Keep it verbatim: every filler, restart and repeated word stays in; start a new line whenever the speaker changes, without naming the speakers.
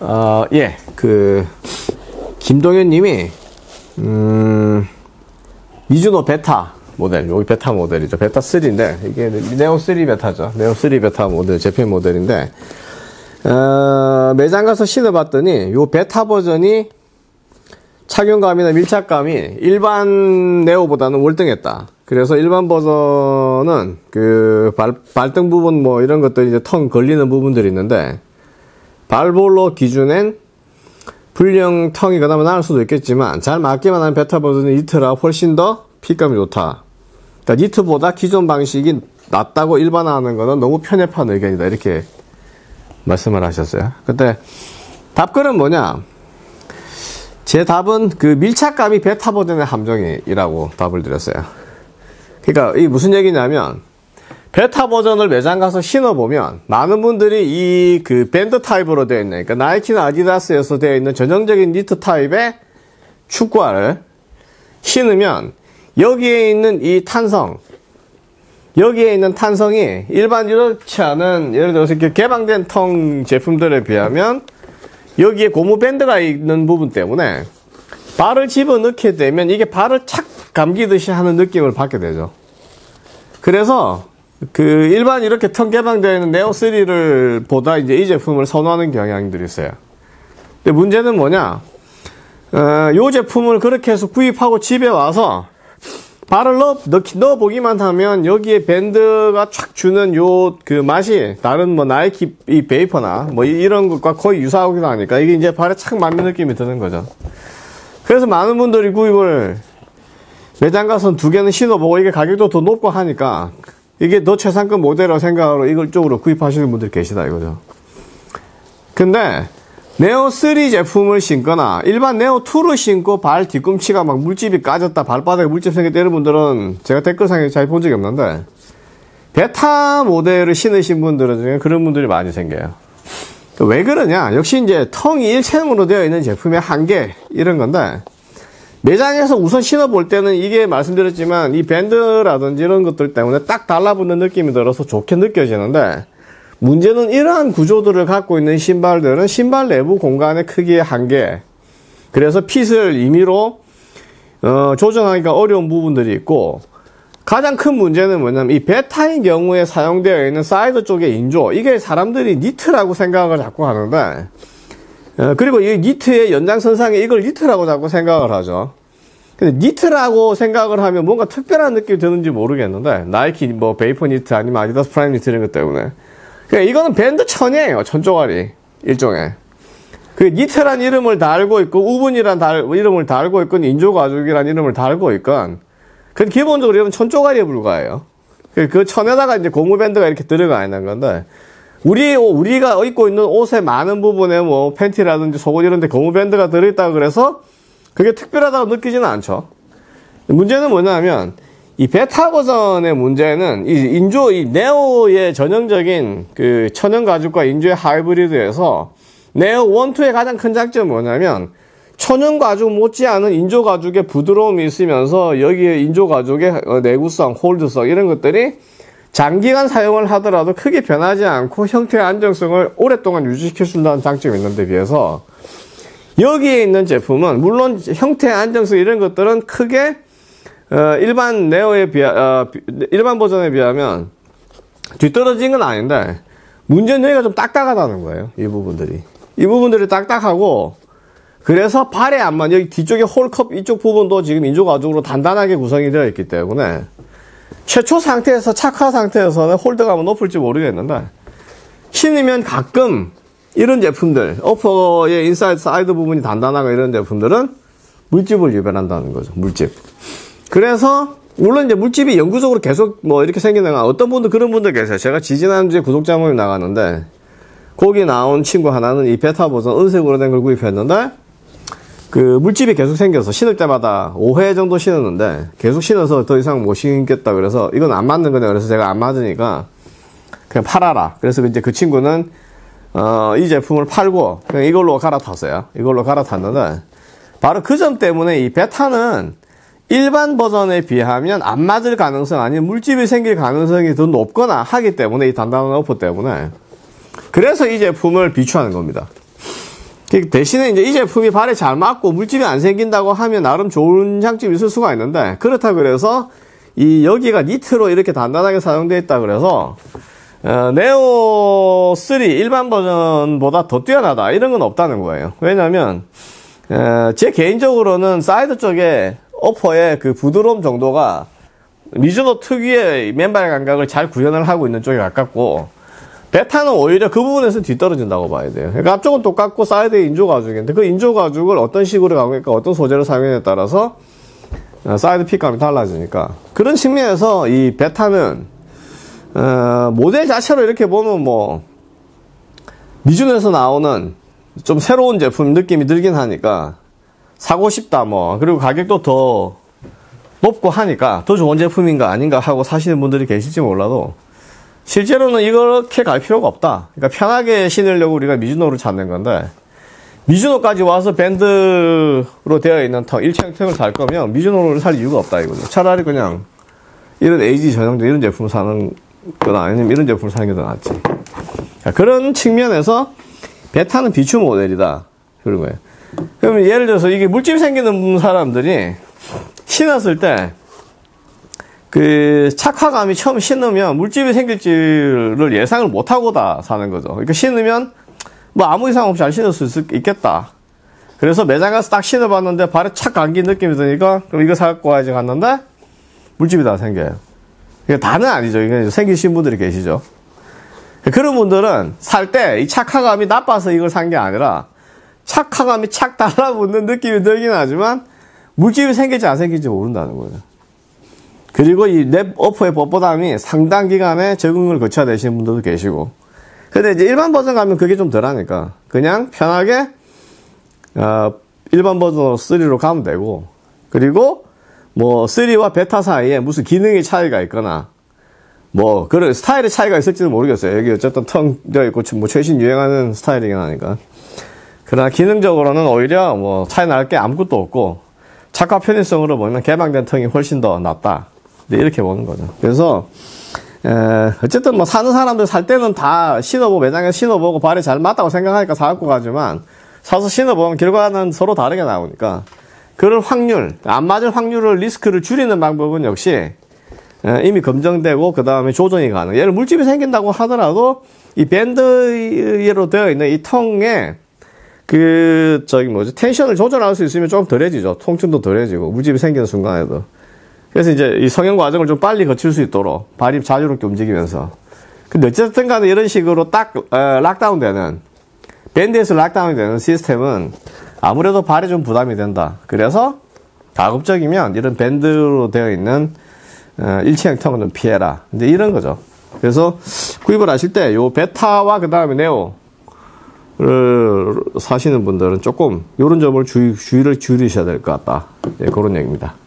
어, 예, 그, 김동현 님이, 음, 미즈노 베타 모델, 여기 베타 모델이죠. 베타 쓰리인데, 이게 네오 쓰리 베타죠. 네오 쓰리 베타 모델, 제품 모델인데, 어, 매장 가서 신어봤더니, 요 베타 버전이 착용감이나 밀착감이 일반 네오보다는 월등했다. 그래서 일반 버전은 그 발, 발등 부분 뭐 이런 것들이 이제 텅 걸리는 부분들이 있는데, 발볼로 기준엔 불량 텅이 그나마 나을 수도 있겠지만 잘 맞기만 한 베타 버전의 니트라 훨씬 더 핏감이 좋다. 그러니까 니트보다 기존 방식이 낫다고 일반화하는 거는 너무 편협한 의견이다. 이렇게 말씀을 하셨어요. 근데 답글은 뭐냐? 제 답은 그 밀착감이 베타 버전의 함정이라고 답을 드렸어요. 그러니까 이게 무슨 얘기냐면 베타 버전을 매장 가서 신어보면 많은 분들이 이 그 밴드 타입으로 되어 있는, 그러니까 나이키나 아디다스에서 되어 있는 전형적인 니트 타입의 축구화를 신으면 여기에 있는 이 탄성, 여기에 있는 탄성이 일반 이렇지 않은, 예를 들어서 이렇게 개방된 텅 제품들에 비하면 여기에 고무 밴드가 있는 부분 때문에 발을 집어넣게 되면 이게 발을 착 감기듯이 하는 느낌을 받게 되죠. 그래서 그 일반 이렇게 텅 개방되어 있는 네오 쓰리를 보다 이제 이 제품을 선호하는 경향들이 있어요. 근데 문제는 뭐냐? 어, 요 제품을 그렇게 해서 구입하고 집에 와서 발을 넣어, 넣, 넣어 보기만 하면 여기에 밴드가 촥 주는 요 그 맛이 다른 뭐 나이키 이 베이퍼나 뭐 이런 것과 거의 유사하기도 하니까 이게 이제 발에 착 맞는 느낌이 드는 거죠. 그래서 많은 분들이 구입을 매장 가서 두 개는 신어보고 이게 가격도 더 높고 하니까 이게 더 최상급 모델이라고 생각하고 이걸 쪽으로 구입하시는 분들이 계시다 이거죠. 근데 네오 쓰리 제품을 신거나 일반 네오 투를 신고 발 뒤꿈치가 막 물집이 까졌다, 발바닥에 물집 생겼다 이런 분들은 제가 댓글상에 잘 본 적이 없는데 베타 모델을 신으신 분들은 그런 분들이 많이 생겨요. 왜 그러냐? 역시 이제 텅이 일체형으로 되어 있는 제품의 한계 이런 건데, 매장에서 우선 신어볼 때는 이게 말씀드렸지만 이 밴드라든지 이런 것들 때문에 딱 달라붙는 느낌이 들어서 좋게 느껴지는데, 문제는 이러한 구조들을 갖고 있는 신발들은 신발 내부 공간의 크기의 한계, 그래서 핏을 임의로 어, 조정하기가 어려운 부분들이 있고, 가장 큰 문제는 뭐냐면 이 베타인 경우에 사용되어 있는 사이드 쪽의 인조, 이게 사람들이 니트라고 생각을 자꾸 하는데, 어, 그리고 이 니트의 연장선상에 이걸 니트라고 자꾸 생각을 하죠. 근데 니트라고 생각을 하면 뭔가 특별한 느낌이 드는지 모르겠는데, 나이키 뭐 베이퍼 니트 아니면 아디다스 프라임 니트 이런 것 때문에, 그러니까 이거는 밴드 천이에요. 천조가리 일종의. 그 니트란 이름을 달고 있고 우분이란 달, 이름을 달고 있건 인조 가죽이란 이름을 달고 있건, 그 기본적으로 이건 천조가리에 불과해요. 그 천에다가 이제 고무 밴드가 이렇게 들어가 있는 건데, 우리, 우리가 입고 있는 옷의 많은 부분에 뭐 팬티라든지 속옷 이런 데 고무 밴드가 들어있다고 그래서 그게 특별하다고 느끼지는 않죠. 문제는 뭐냐면, 이 베타 버전의 문제는 이 인조, 이 네오의 전형적인 그 천연 가죽과 인조의 하이브리드에서 네오 일, 이의 가장 큰 장점은 뭐냐면, 천연 가죽 못지않은 인조 가죽의 부드러움이 있으면서 여기에 인조 가죽의 내구성, 홀드성 이런 것들이 장기간 사용을 하더라도 크게 변하지 않고 형태의 안정성을 오랫동안 유지시켜준다는 장점이 있는데 비해서, 여기에 있는 제품은 물론 형태의 안정성 이런 것들은 크게 어, 일반 네오에 비하, 어, 일반 버전에 비하면 뒤떨어진 건 아닌데, 문제는 여기가 좀 딱딱하다는 거예요. 이 부분들이. 이 부분들이 딱딱하고, 그래서 발에 안 맞는, 여기 뒤쪽에 홀컵 이쪽 부분도 지금 인조 가죽으로 단단하게 구성이 되어 있기 때문에, 최초 상태에서, 착화 상태에서는 홀드감은 높을지 모르겠는데, 신으면 가끔 이런 제품들, 어퍼의 인사이드, 사이드 부분이 단단하고 이런 제품들은 물집을 유발한다는 거죠. 물집. 그래서 물론 이제 물집이 영구적으로 계속 뭐 이렇게 생기는 건, 어떤 분들 그런 분들 계세요. 제가 지지난주에 구독자 모임 나갔는데 거기 나온 친구 하나는 이 베타 버전 은색으로 된 걸 구입했는데, 그 물집이 계속 생겨서 신을 때마다 오 회 정도 신었는데 계속 신어서 더 이상 못 신겠다 그래서 이건 안 맞는 거네. 그래서 제가 안 맞으니까 그냥 팔아라. 그래서 이제 그 친구는 어, 이 제품을 팔고 그냥 이걸로 갈아탔어요. 이걸로 갈아탔는데, 바로 그 점 때문에 이 베타는 일반 버전에 비하면 안 맞을 가능성, 아니면 물집이 생길 가능성이 더 높거나 하기 때문에, 이 단단한 어퍼 때문에, 그래서 이 제품을 비추하는 겁니다. 대신에 이제 이 제품이 발에 잘 맞고 물집이 안 생긴다고 하면 나름 좋은 장점이 있을 수가 있는데, 그렇다 그래서 이 여기가 니트로 이렇게 단단하게 사용되어 있다 그래서 어, 네오 쓰리 일반 버전보다 더 뛰어나다 이런 건 없다는 거예요. 왜냐면 어, 제 개인적으로는 사이드 쪽에 어퍼의 그 부드러움 정도가 미즈노 특유의 맨발 감각을 잘 구현을 하고 있는 쪽에 가깝고, 베타는 오히려 그 부분에서 뒤떨어진다고 봐야 돼요. 그러니까 앞쪽은 똑같고 사이드에 인조 가죽인데, 그 인조 가죽을 어떤 식으로 가공할까, 어떤 소재를 사용에 따라서 사이드 핏감이 달라지니까, 그런 측면에서 이 베타는 어, 모델 자체로 이렇게 보면 뭐 미즈노에서 나오는 좀 새로운 제품 느낌이 들긴 하니까 사고 싶다 뭐, 그리고 가격도 더 높고 하니까 더 좋은 제품인가 아닌가 하고 사시는 분들이 계실지 몰라도, 실제로는 이렇게 갈 필요가 없다. 그러니까 편하게 신으려고 우리가 미즈노를 찾는 건데, 미즈노까지 와서 밴드로 되어 있는 턱, 일체형턱을 살 거면 미즈노를 살 이유가 없다 이거죠. 차라리 그냥 이런 에이지 전용된 이런 제품을 사는 거나 아니면 이런 제품을 사는 게 더 낫지. 그런 측면에서 베타는 비추 모델이다 그런 거예요. 그러면 예를 들어서 이게 물집 생기는 사람들이 신었을 때 그 착화감이 처음 신으면 물집이 생길지를 예상을 못하고 다 사는 거죠. 그러니까 신으면 뭐 아무 이상 없이 잘 신을 수 있겠다. 그래서 매장 가서 딱 신어봤는데 발에 착 감긴 느낌이 드니까 그럼 이거 사갖고 와야지 갔는데 물집이 다 생겨요. 그러니까 다는 아니죠. 이게 생기신 분들이 계시죠. 그런 분들은 살 때 이 착화감이 나빠서 이걸 산 게 아니라 착화감이 착 달라붙는 느낌이 들긴 하지만 물집이 생길지 안 생길지 모른다는 거예요. 그리고 이 랩 어퍼의 뻣뻣함이 상당 기간에 적응을 거쳐야 되시는 분들도 계시고, 근데 이제 일반 버전 가면 그게 좀 덜하니까 그냥 편하게 어, 일반 버전 쓰리로 가면 되고, 그리고 뭐 쓰리와 베타 사이에 무슨 기능의 차이가 있거나 뭐 그런 스타일의 차이가 있을지는 모르겠어요. 여기 어쨌든 텅 되어 있고 뭐 최신 유행하는 스타일이긴 하니까. 그러나 기능적으로는 오히려 뭐 차이 날 게 아무것도 없고, 착화 편의성으로 보면 개방된 텅이 훨씬 더 낫다. 이렇게 보는 거죠. 그래서 에, 어쨌든 뭐 사는 사람들 살 때는 다 신어보고 매장에서 신어보고 발에 잘 맞다고 생각하니까 사갖고 가지만, 사서 신어보면 결과는 서로 다르게 나오니까 그럴 확률, 안 맞을 확률을 리스크를 줄이는 방법은 역시 에, 이미 검증되고 그 다음에 조정이 가능. 예를 물집이 생긴다고 하더라도 이 밴드로 되어 있는 이 텅에 그 저기 뭐지 텐션을 조절할 수 있으면 좀 덜해지죠. 통증도 덜해지고 물집이 생기는 순간에도. 그래서 이제 이 성형 과정을 좀 빨리 거칠 수 있도록 발이 자유롭게 움직이면서. 근데 어쨌든 간에 이런 식으로 딱 어, 락다운 되는, 밴드에서 락다운이 되는 시스템은 아무래도 발에 좀 부담이 된다. 그래서 가급적이면 이런 밴드로 되어 있는 어, 일체형 턱은 좀 피해라. 근데 이런 거죠. 그래서 구입을 하실 때 요 베타와 그 다음에 네오를 사시는 분들은 조금 요런 점을 주의, 주의를 줄이셔야 될 것 같다. 네, 그런 얘기입니다.